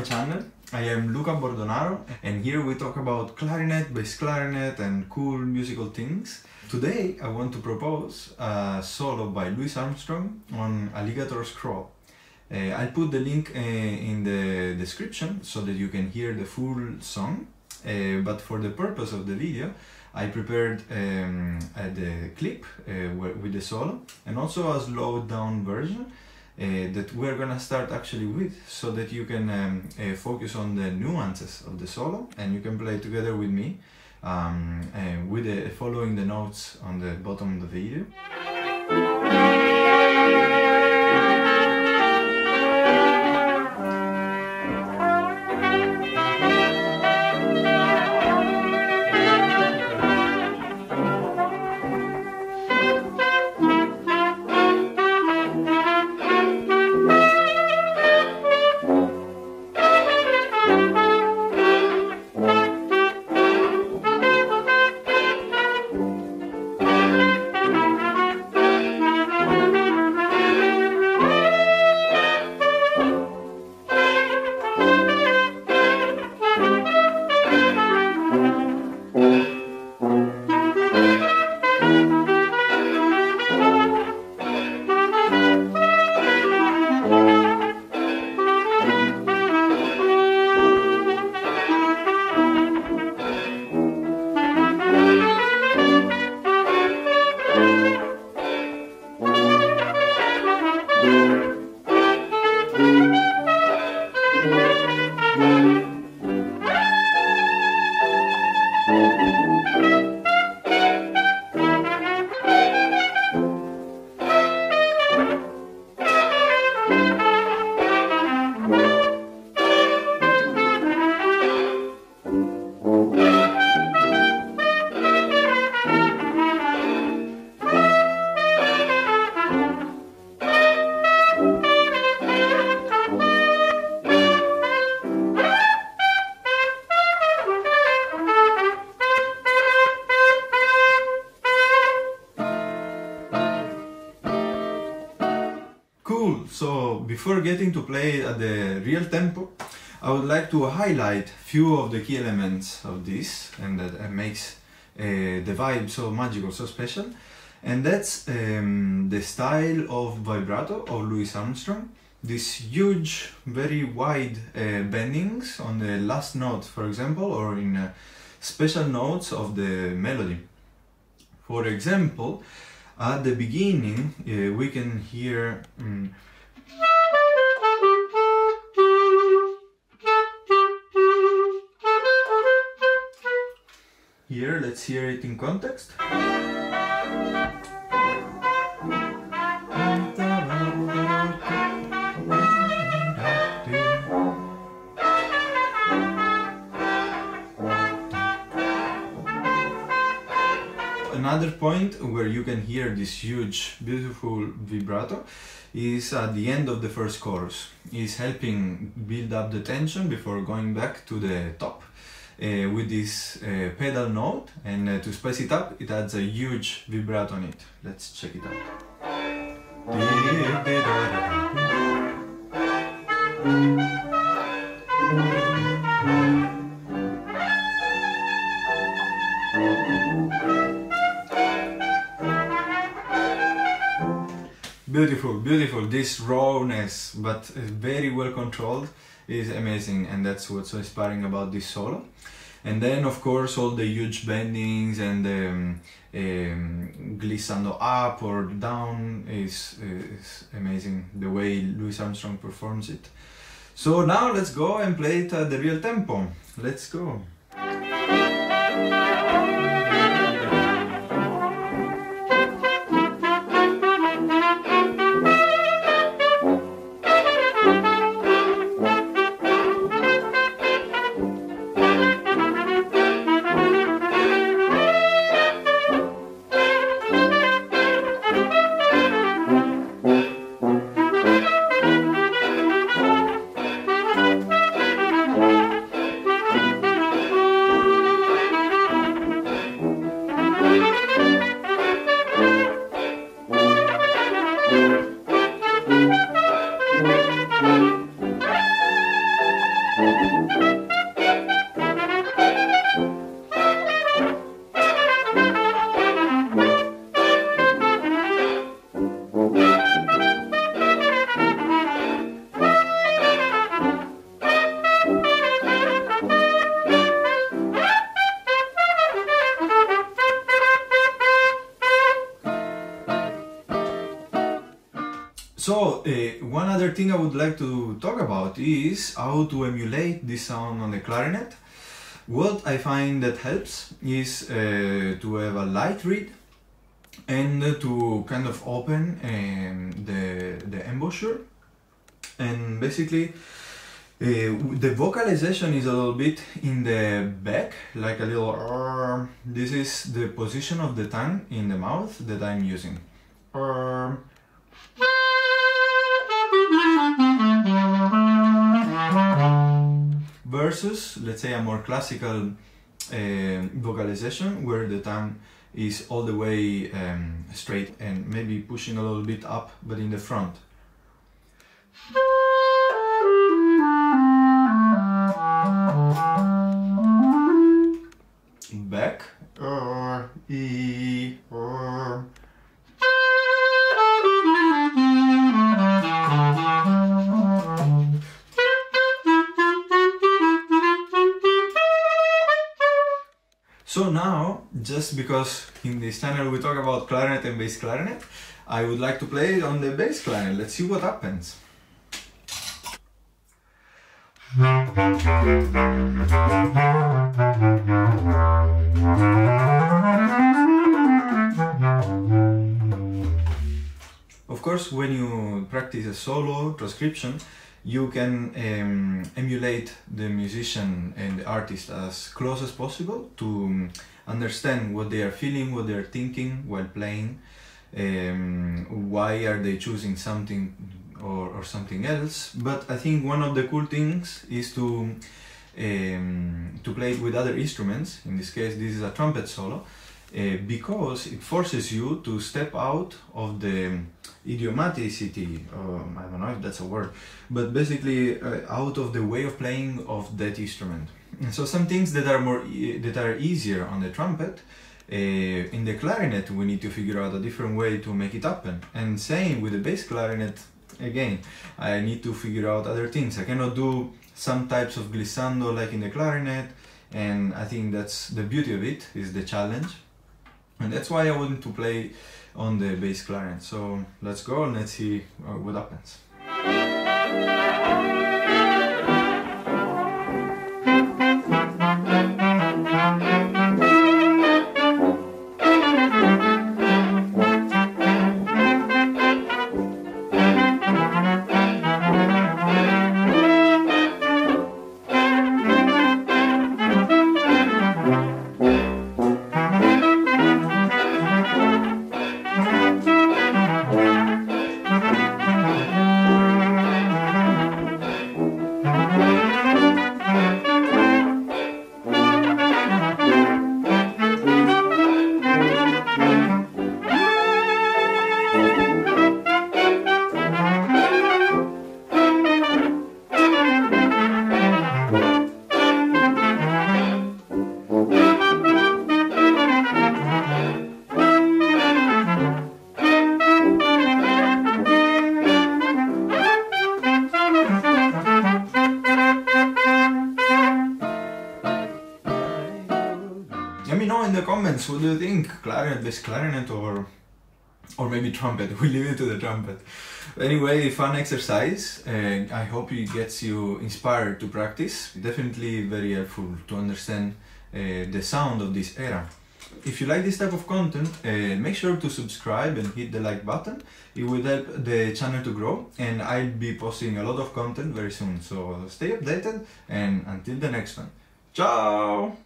channel. I am Luca Bordonaro and here we talk about clarinet, bass clarinet and cool musical things. Today I want to propose a solo by Louis Armstrong on Alligator's Crawl. I'll put the link in the description so that you can hear the full song, but for the purpose of the video I prepared the clip with the solo and also a slowed down version that we're gonna start actually with, so that you can focus on the nuances of the solo and you can play together with me following the notes on the bottom of the video. Cool, so before getting to play at the real tempo, I would like to highlight few of the key elements of this and that makes the vibe so magical, so special. And that's the style of vibrato of Louis Armstrong. These huge, very wide bendings on the last note, for example, or in special notes of the melody. For example, at the beginning, we can hear here, let's hear it in context. Another point where you can hear this huge, beautiful vibrato is at the end of the first chorus. It's helping build up the tension before going back to the top with this pedal note, and to spice it up, it adds a huge vibrato on it. Let's check it out. Beautiful, beautiful. This rawness, but very well controlled, is amazing, and that's what's so inspiring about this solo. And then, of course, all the huge bendings and glissando up or down is amazing, the way Louis Armstrong performs it. So now let's go and play it at the real tempo. Let's go. So, one other thing I would like to talk about is how to emulate this sound on the clarinet. What I find that helps is to have a light reed and to kind of open the embouchure, and basically the vocalization is a little bit in the back, like a little this is the position of the tongue in the mouth that I'm using. Versus, let's say, a more classical vocalization where the tongue is all the way straight and maybe pushing a little bit up, but in the front. Back. So now, just because in this channel we talk about clarinet and bass clarinet, I would like to play it on the bass clarinet. Let's see what happens. Of course, when you practice a solo transcription, you can emulate the musician and the artist as close as possible to understand what they are feeling, what they are thinking while playing, why are they choosing something or something else. But I think one of the cool things is to play it with other instruments. In this case, this is a trumpet solo, because it forces you to step out of the idiomaticity, I don't know if that's a word, but basically out of the way of playing of that instrument. And so some things that are easier on the trumpet, in the clarinet we need to figure out a different way to make it happen. And same with the bass clarinet, again, I need to figure out other things. I cannot do some types of glissando like in the clarinet, and I think that's the beauty of it, is the challenge. And that's why I want to play on the bass clarinet. So let's go and let's see what happens. Let me know in the comments, what do you think? Clarinet, bass clarinet, or maybe trumpet? We leave it to the trumpet. Anyway, fun exercise. I hope it gets you inspired to practice. Definitely very helpful to understand the sound of this era. If you like this type of content, make sure to subscribe and hit the like button. It will help the channel to grow, and I'll be posting a lot of content very soon. So stay updated, and until the next one. Ciao!